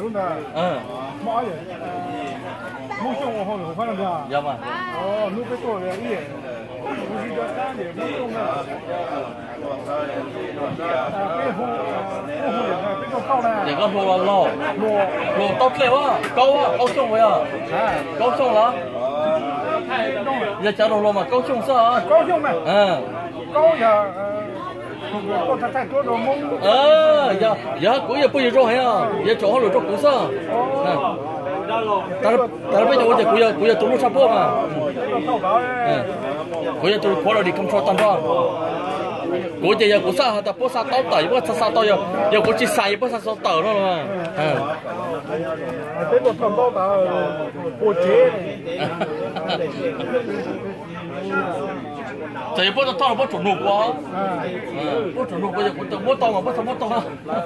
luôn nè. Mỗi vậy. Mỗi chung một hồi phải làm gì à? Dạ vâng. Lúc cái tuổi này gì? Lúc đó ta để mỗi chung này. Cái hồ cái con câu này. Để con hồ lò tốt lẹ quá, câu chung vậy à? Câu chung hả? Giờ cháu đồ lò mà câu chung sao? Câu chung này. Câu giờ con thật thành đồ mông. Giờ cũng giờ bây giờ rồi à? Giờ chỗ họ lựa chỗ cũng sao? Ta bây giờ cũng giờ tụi nó sắp bố mà. Cũng giờ tụi khó là đi cầm cho tan ra. Cũng giờ cũng sao ta bố sao tao tẩy bố sao tao giờ cũng chỉ xài bố sao tẩy nó mà. Thế còn thầm bao ta bộ chế này. Thì bố tao bố chuẩn nụ quá. Bố chuẩn nụ bây giờ cũng bố tao mà bố sao bố tao.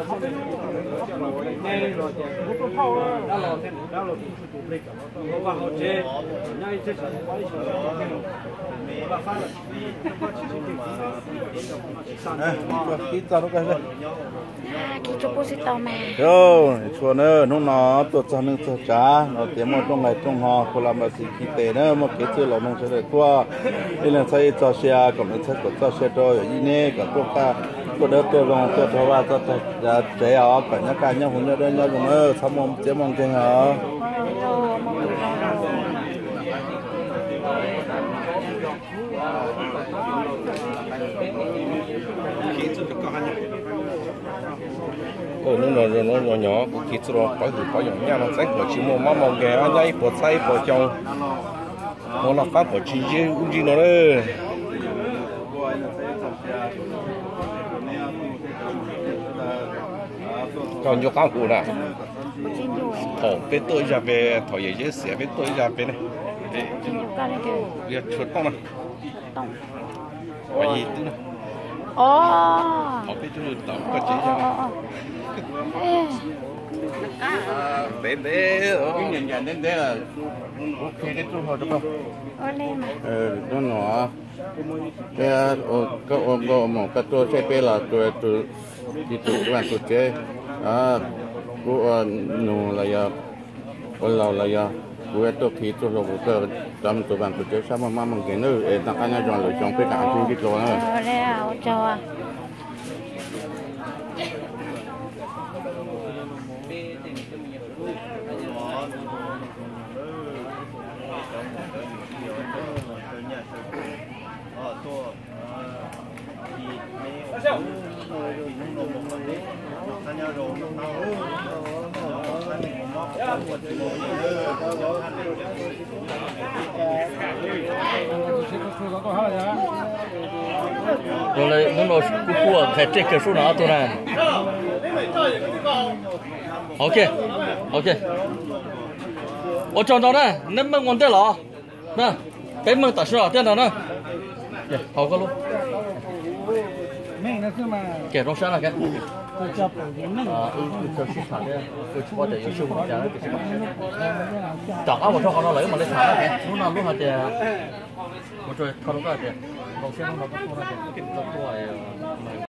Kỹ cho bố sĩ tao mà. Rồi, chùa nữa, nó tuột ra nước cho cá, nó tiêm một trong này trong họ, cô làm gì khi tệ nữa, một cái chữ là nông sẽ được qua, đây là xây cho xe, còn nó sẽ có xe rồi, ở đây cả tôi cả, tôi đỡ tôi lòng tôi thua vào tôi trẻ ở cả nhà cá nhau cũng nhau đây nhau cũng nữa, sao mong chế mong chừng hả? Nó nhỏ khi rồi có những nhà nó sách của chỉ một mắm màu ghé nhảy bột xay bột chồng nó là pháp của chị gì nó đấy còn nhiều khác cụ nè thổ bên tôi ra về thổ gì chứ xẻ bên tôi ra về này việc chuột tông này có gì nữa thổ bên tôi tổng có chỉ cho đến đấy cái nhìn đến đấy là ok đấy tôi hỏi được không? Nó nhỏ cái một cái tôi sẽ biết là tôi đi tụ đoàn tụ chế của nụ là giờ ôn lâu là giờ của tôi khi tôi rồi tôi làm tụ đoàn tụ chế sao mà mang cái nữa để tăng cái nhau rồi chọn cái cả cái rồi nữa. Cho rồi lấy nó cua phải check cái số nào tôi này. Ok. Ở trong đó này, nếu mà ngon thế là, nè, cái măng tạt sữa thế nào nè, hậu có luôn. Kẻ rong sáng là cái. Cho sức khỏe đấy, tôi chua để yêu sung chả cái gì. Chọn áo một số họ nó lấy mà lấy thả cái, lúc nào lúc nào thì một rồi thao lúc nào thì, rong sáng nó có thua ra thì, nó thua